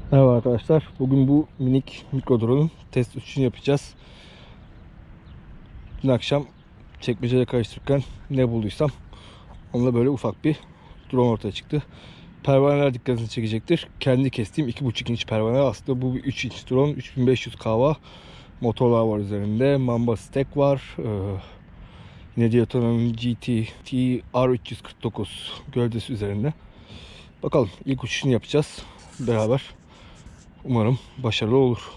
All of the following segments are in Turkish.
Merhaba arkadaşlar. Bugün bu minik mikro drone'un test uçuşunu yapacağız. Dün akşam çekmecede karıştırırken ne bulduysam onunla böyle ufak bir drone ortaya çıktı. Pervaneler dikkatinizi çekecektir. Kendi kestiğim 2,5 inç pervane. Aslında bu bir 3 inç drone. 3500 kW motorlar var üzerinde. Mamba stack var. Yine Daytona'nın GT R349 gövdesi üzerinde. Bakalım, ilk uçuşunu yapacağız beraber. Umarım başarılı olur.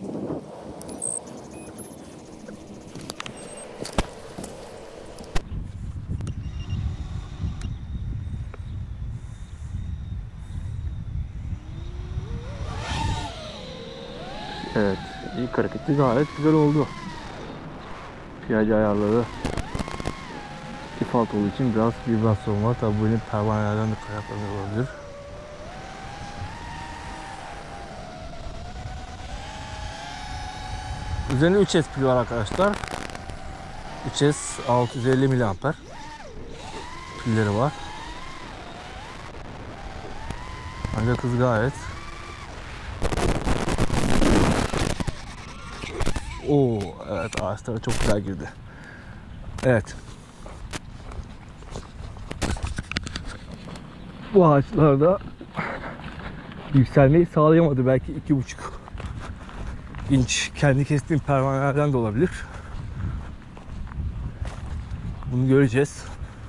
Evet, ilk hareketi gayet güzel oldu. Piyade ayarları default olduğu için biraz vibrasyon var. Tabi bu benim pervanelerden de kaynaklanıyor olabilir. Üzerinde 3S pili var arkadaşlar. 3S 650 mAh pilleri var. Ancak hız gayet. Oo, evet, ağaçlara çok güzel girdi. Evet. Bu ağaçlarda yükselmeyi sağlayamadı. Belki 2,5 inç kendi kestiğim pervanelerden de olabilir. Bunu göreceğiz.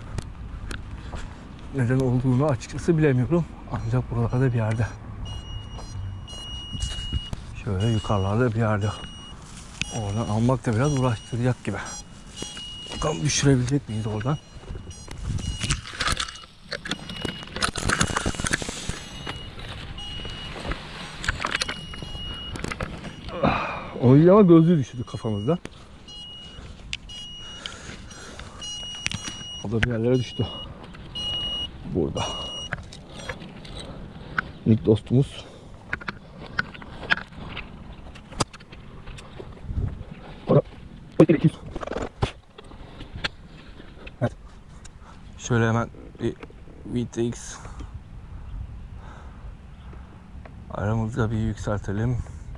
Neden olduğunu açıkçası bilemiyorum. Ancak buralarda bir yerde. Şöyle yukarılarda bir yerde. Oradan almak da biraz uğraştıracak gibi. Bakalım düşürebilecek miyiz oradan? O yüzden ama gözlüğü düşürdü kafamızdan. O da bir yerlere düştü. Burada. İlk dostumuz. Evet. Şöyle hemen bir VTX aramızda bir yükseltelim.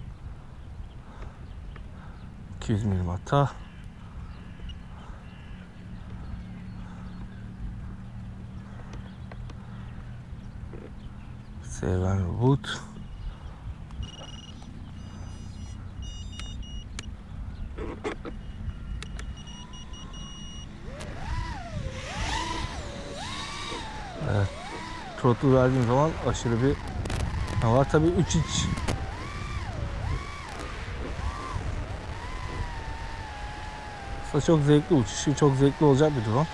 200 milim hatta. Seven Wood. Evet. Throttle verdiğim zaman aşırı bir var. Tabii 3 inç. Aslında çok zevkli, uçuşu çok zevkli olacak bir drone.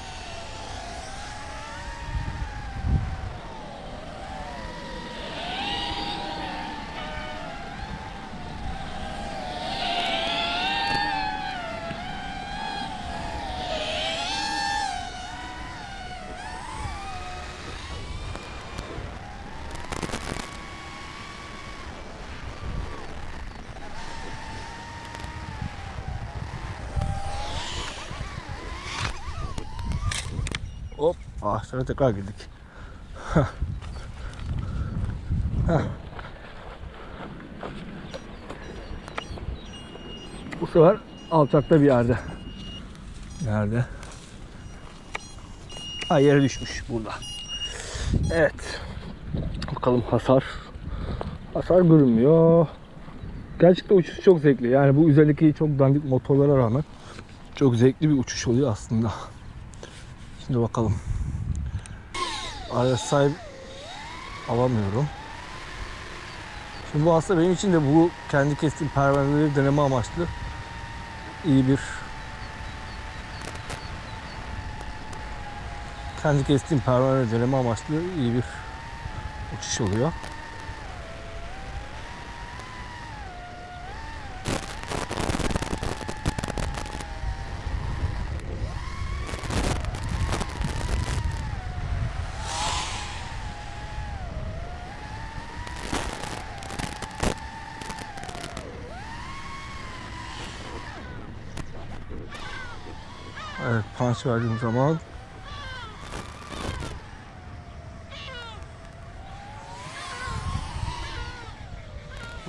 Hop, ağaçlara tekrar girdik. Bu sefer alçakta bir yerde. Nerede? Ha, yere düşmüş burada. Evet. Bakalım hasar. Hasar görünmüyor. Gerçekten uçuş çok zevkli. Yani bu üzerindeki çok dandik motorlara rağmen çok zevkli bir uçuş oluyor aslında. Şimdi bakalım. RSI alamıyorum. Şimdi bu aslında benim için de bu kendi kestiğim pervaneleri deneme amaçlı iyi bir kendi kestiğim pervane deneme amaçlı iyi bir uçuş oluyor. Evet, punch verdiğim zaman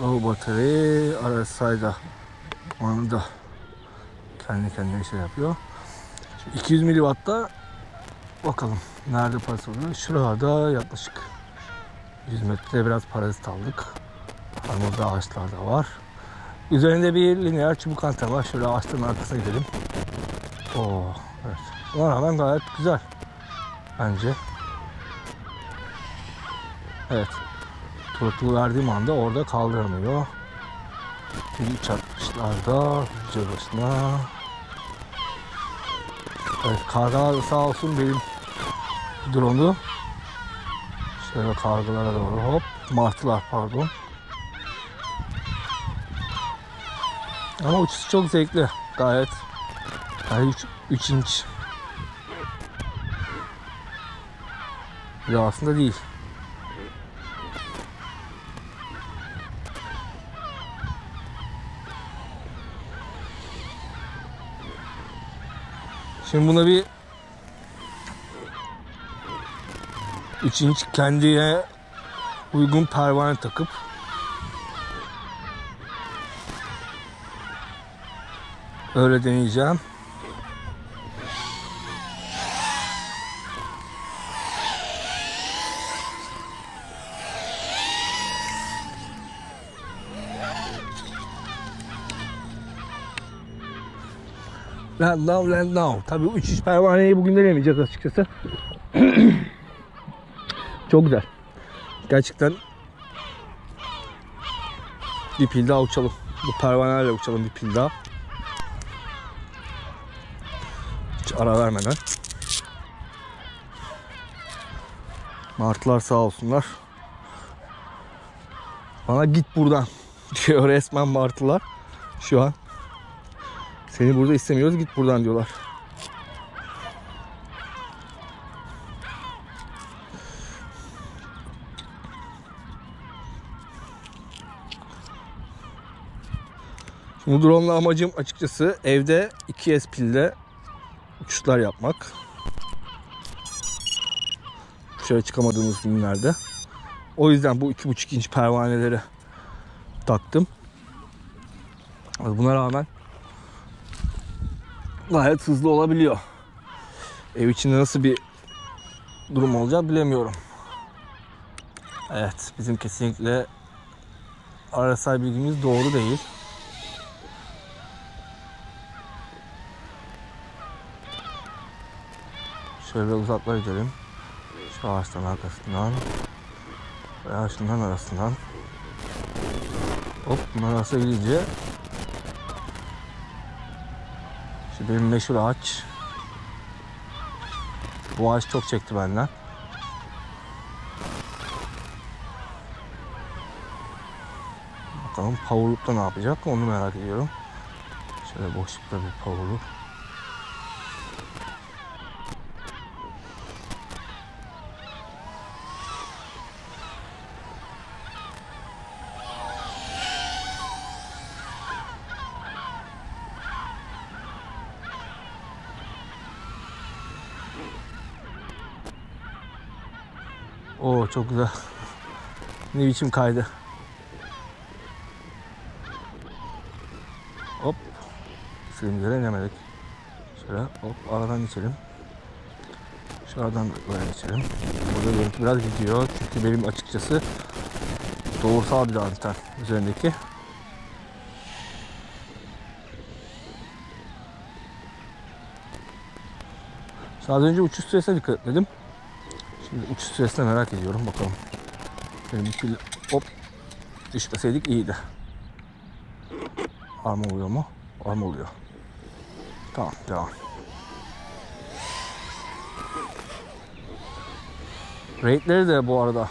Low battery arasayda anında kendi kendine şey yapıyor. Şimdi 200 miliwatt'ta bakalım nerede parası oluyor. Şurada yaklaşık 100 metre biraz parazit aldık. Armutlu ağaçlar da var. Üzerinde bir lineer çubuk anten var. Şöyle ağaçların arkasına gidelim. Oo, evet. Buna rağmen gayet güzel. Bence. Evet. Throttle verdiğim anda orada kaldıramıyor. 360'larda hızlıca başına. Evet, kargalar sağ olsun benim drone'u. Şöyle kargalara doğru hop. Martılar pardon. Ama uçusu çok zevkli. Gayet. Yani 3 inç. Aslında değil. Şimdi buna bir 3 inç kendine uygun pervane takıp öyle deneyeceğim. Land now. Tabii 3 inç pervaneyi bugün denemeyeceğiz açıkçası. Çok güzel. Gerçekten bir pil daha uçalım. Bu pervanelerle uçalım bir pil daha. Hiç ara vermeden. Martılar sağ olsunlar. Bana git buradan diyor resmen martılar. Şu an. Seni burada istemiyoruz, git buradan diyorlar. Bu drone'la amacım açıkçası evde 2S pilde uçuşlar yapmak. Dışarı çıkamadığımız günlerde. O yüzden bu 2,5 inç pervaneleri taktım. Buna rağmen gayet hızlı olabiliyor. Ev içinde nasıl bir durum olacak bilemiyorum. Evet, bizim kesinlikle RSI bilgimiz doğru değil. Şöyle uzaklara gidelim. Şu ağaçtan arkasından veya şundan arasından. Hop, bunlar arasına gidince şu benim meşhur ağaç. Bu ağaç çok çekti benden. Bakalım powerloop'ta ne yapacak onu merak ediyorum. Şöyle boşlukta bir powerloop. Oo, çok güzel. Ne biçim kaydı. Hop. İstediğimiz inemedik. Şöyle hop aradan geçelim. Şu aradan böyle geçelim. Burada görüntü biraz gidiyor. Çünkü benim açıkçası doğrusal bir anten üzerindeki. Az önce uçuş süresine dikkat etmedim. Şimdi uçuş süresine merak ediyorum. Bakalım. Benim bir pil hop düşmeseydik iyiydi. Arma oluyor mu? Arma oluyor. Tamam, devam. Rate'leri de bu arada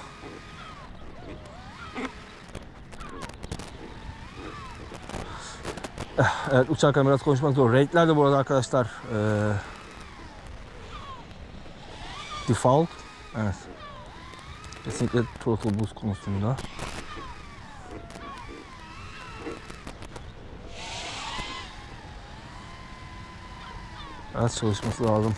evet, uçarken biraz konuşmak zor. Rate'ler de bu arada arkadaşlar default. Evet. Kesinlikle throttle boost konusunda. Biraz çalışması lazım.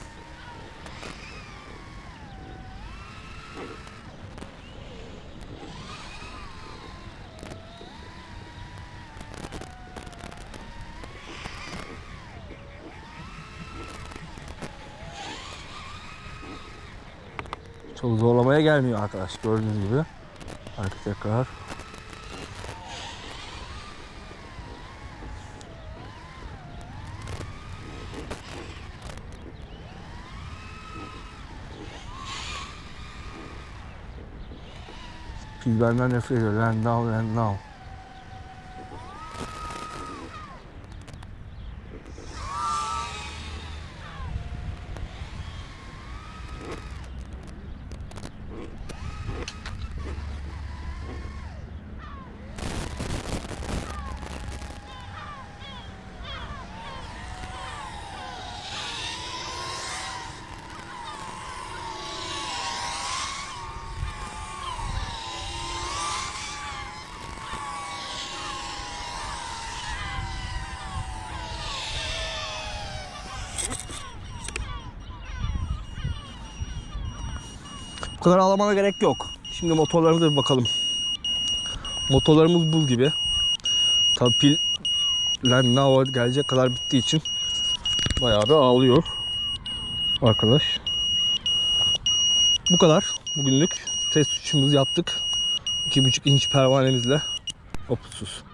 Çok zorlamaya gelmiyor arkadaş, gördüğünüz gibi. Belki tekrar. Pil benden nefret ediyor. Land now, land now. Bu kadar ağlamana gerek yok. Şimdi motorlarımıza bir bakalım. Motorlarımız buz gibi. Tabii pil Land Now gelecek kadar bittiği için bayağı bir ağlıyor arkadaş. Bu kadar bugünlük. Test uçuşumuzu yaptık. 2,5 inç pervanemizle. Opusuz.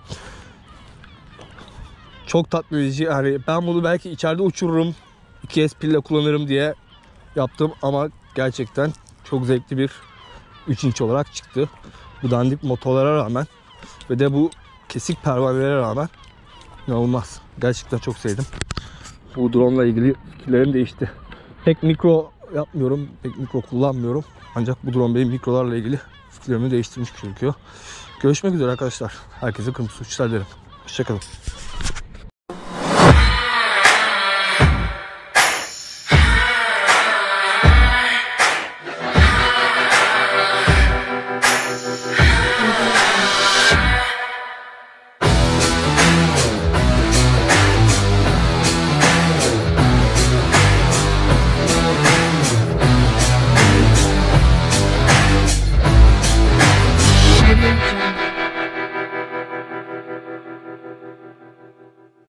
Çok tatmin edici. Yani ben bunu belki içeride uçururum, 2S pille kullanırım diye yaptım ama gerçekten çok zevkli bir 3 inç olarak çıktı. Bu dandik motorlara rağmen ve de bu kesik pervanelere rağmen inanılmaz. Gerçekten çok sevdim. Bu drone ile ilgili fikirlerim değişti. Pek mikro yapmıyorum, pek mikro kullanmıyorum. Ancak bu drone benim mikrolarla ilgili fikirlerimi değiştirmiş gözüküyor. Görüşmek üzere arkadaşlar. Herkese kırmızı uçuşlar dilerim. Hoşçakalın.